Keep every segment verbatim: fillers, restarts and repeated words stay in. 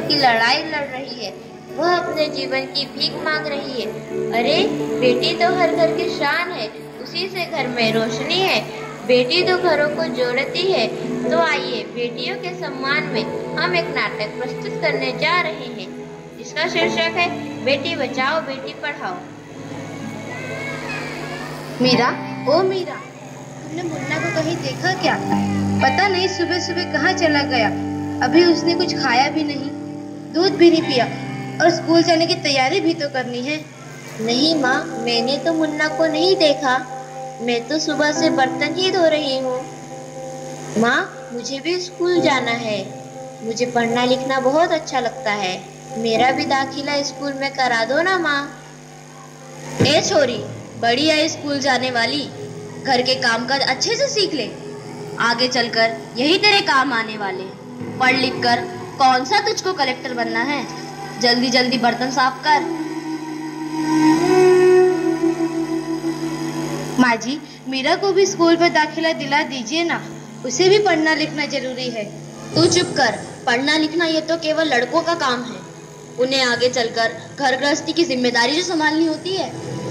की लड़ाई लड़ रही है, वह अपने जीवन की भीख मांग रही है। अरे बेटी तो हर घर की शान है, उसी से घर में रोशनी है। बेटी तो घरों को जोड़ती है। तो आइए बेटियों के सम्मान में हम एक नाटक प्रस्तुत करने जा रहे हैं, जिसका शीर्षक है बेटी बचाओ बेटी पढ़ाओ। मीरा, ओ मीरा, तुमने मुन्ना को कहीं देखा क्या? पता नहीं सुबह सुबह कहाँ चला गया। अभी उसने कुछ खाया भी नहीं, दूध भी नहीं पिया और स्कूल जाने की तैयारी भी तो करनी है। नहीं माँ, मैंने तो मुन्ना को नहीं देखा। मैं तो सुबह से बर्तन ही धो रही हूँ। माँ, मुझे भी स्कूल जाना है। मुझे पढ़ना लिखना बहुत अच्छा लगता है। मेरा भी दाखिला स्कूल में करा दो ना माँ। ए छोरी, बड़ी है स्कूल जाने वाली, घर के काम काज अच्छे से सीख ले। आगे चलकर यही तेरे काम आने वाले। पढ़ लिख कर कौन सा तुझको कलेक्टर बनना है? जल्दी जल्दी बर्तन साफ कर। माँ जी, मीरा को भी स्कूल में दाखिला दिला दीजिए ना, उसे भी पढ़ना लिखना जरूरी है। तू चुप कर, पढ़ना लिखना ये तो केवल लड़कों का काम है। उन्हें आगे चलकर घर गृहस्थी की जिम्मेदारी जो संभालनी होती है।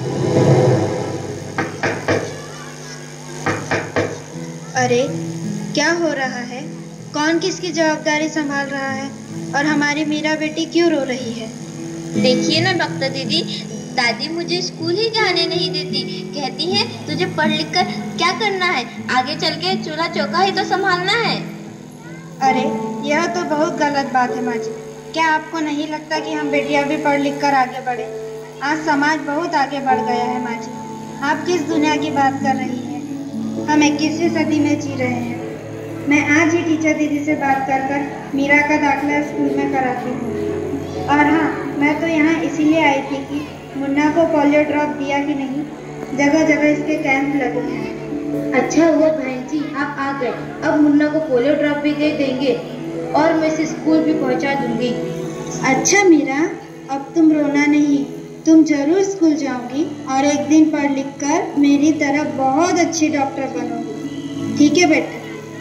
अरे क्या हो रहा है? कौन किसकी जवाबदारी संभाल रहा है? और हमारी मीरा बेटी क्यों रो रही है? देखिए ना डॉक्टर दीदी, दादी मुझे स्कूल ही जाने नहीं देती। कहती है तुझे पढ़ लिख कर क्या करना है, आगे चल के चूल्हा चौका ही तो संभालना है। अरे यह तो बहुत गलत बात है माँ जी। क्या आपको नहीं लगता कि हम बेटियां भी पढ़ लिख कर आगे बढ़े? आज समाज बहुत आगे बढ़ गया है माँ जी। आप किस दुनिया की बात कर रही हैं? हम इक्कीसवीं सदी में जी रहे हैं। मैं आज ही टीचर दीदी से बात कर कर मीरा का दाखिला स्कूल में कराती हूँ। और हाँ, मैं तो यहाँ इसीलिए आई थी कि मुन्ना को पोलियो ड्रॉप दिया कि नहीं। जगह जगह इसके कैंप लगे हैं। अच्छा हुआ बहन जी आप आ गए। अब मुन्ना को पोलियो ड्रॉप भी दे देंगे और मैं इसे स्कूल भी पहुंचा दूंगी। अच्छा मीरा, अब तुम रोना नहीं, तुम जरूर स्कूल जाओगी और एक दिन पढ़ लिख कर मेरी तरह बहुत अच्छी डॉक्टर बनोगी। ठीक है बेटा?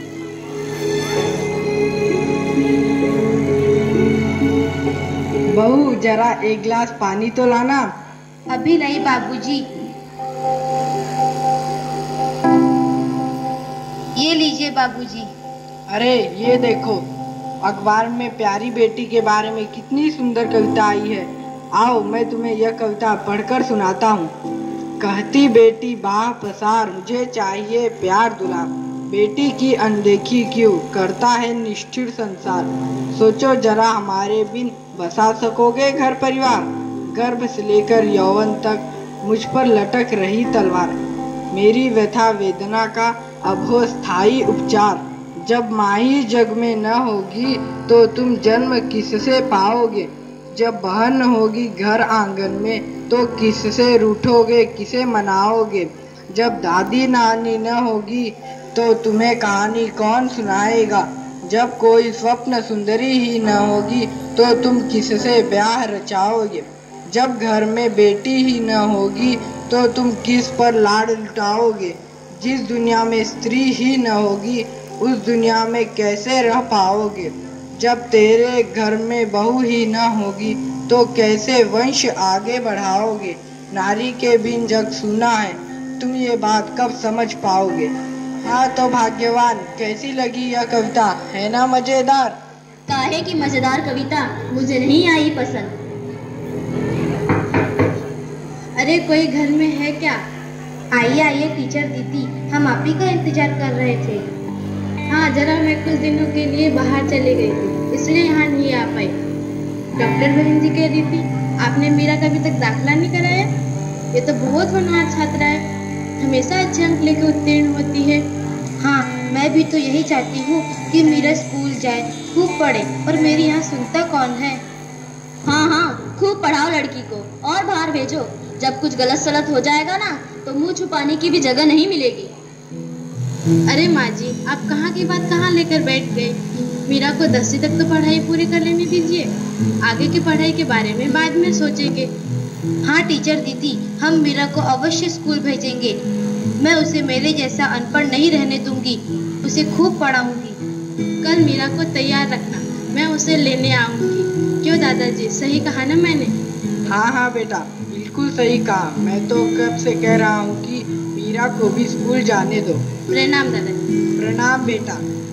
बहू, जरा एक गिलास पानी तो लाना। अभी नहीं बाबूजी। ये लीजिए बाबूजी। अरे ये देखो, अखबार में प्यारी बेटी के बारे में कितनी सुंदर कविता आई है। आओ मैं तुम्हें यह कविता पढ़कर सुनाता हूँ। कहती बेटी बाह पसार, मुझे चाहिए प्यार दुलार। बेटी की अनदेखी क्यों करता है निष्ठुर संसार। सोचो जरा हमारे बिन बसा सकोगे घर परिवार। गर्भ से लेकर यौवन तक मुझ पर लटक रही तलवार। मेरी व्यथा वेदना का अब हो स्थायी उपचार। जब माँ ही जग में न होगी तो तुम जन्म किससे पाओगे। जब बहन होगी घर आंगन में तो किससे रूठोगे, किसे मनाओगे। जब दादी नानी न होगी तो तुम्हें कहानी कौन सुनाएगा। जब कोई स्वप्न सुंदरी ही न होगी तो तुम किससे ब्याह रचाओगे। जब घर में बेटी ही न होगी तो तुम किस पर लाड लुटाओगे। जिस दुनिया में स्त्री ही न होगी उस दुनिया में कैसे रह पाओगे। जब तेरे घर में बहू ही न होगी तो कैसे वंश आगे बढ़ाओगे। नारी के बिन जग सूना है, तुम ये बात कब समझ पाओगे। हाँ तो भाग्यवान, कैसी लगी यह कविता, है ना मजेदार? काहे की मजेदार कविता, मुझे नहीं आई पसंद। अरे कोई घर में है क्या? आइए आइए टीचर दीदी, हम आप ही का इंतजार कर रहे थे। हाँ जरा मैं कुछ दिनों के लिए बाहर चले गई थी, इसलिए यहाँ नहीं आ पाई। डॉक्टर बहन जी कह रही थी आपने मीरा का अभी तक दाखिला नहीं कराया। ये तो बहुत होनहार छात्रा है, हमेशा अच्छे अंक लेकर उत्तीर्ण होती है। हाँ मैं भी तो यही चाहती हूँ कि मीरा स्कूल जाए, खूब पढ़े, और मेरी यहाँ सुनता कौन है। हाँ हाँ खूब पढ़ाओ लड़की को और बाहर भेजो। जब कुछ गलत सलत हो जाएगा ना तो मुंह छुपाने की भी जगह नहीं मिलेगी। अरे माँ जी, आप कहाँ की बात कहाँ लेकर बैठ गए। मीरा को दसवीं तक तो पढ़ाई पूरी कर लेने दीजिए, आगे की पढ़ाई के बारे में बाद में सोचेंगे। हाँ टीचर दीदी, हम मीरा को अवश्य स्कूल भेजेंगे। मैं उसे मेरे जैसा अनपढ़ नहीं रहने दूंगी, उसे खूब पढ़ाऊंगी। कल मीरा को तैयार रखना, मैं उसे लेने आऊंगी। दादाजी, सही कहा ना मैंने? हाँ हाँ बेटा, बिल्कुल सही कहा। मैं तो कब से कह रहा हूँ कि मीरा को भी स्कूल जाने दो। प्रणाम दादाजी। प्रणाम बेटा।